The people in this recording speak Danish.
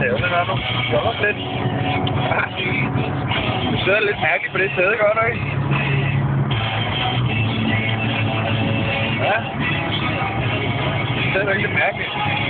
sæde, der gør du. Gør også lidt. Du sidder lidt mærkeligt på det sæde, gør du ikke? Ja. Det er lidt mærkeligt.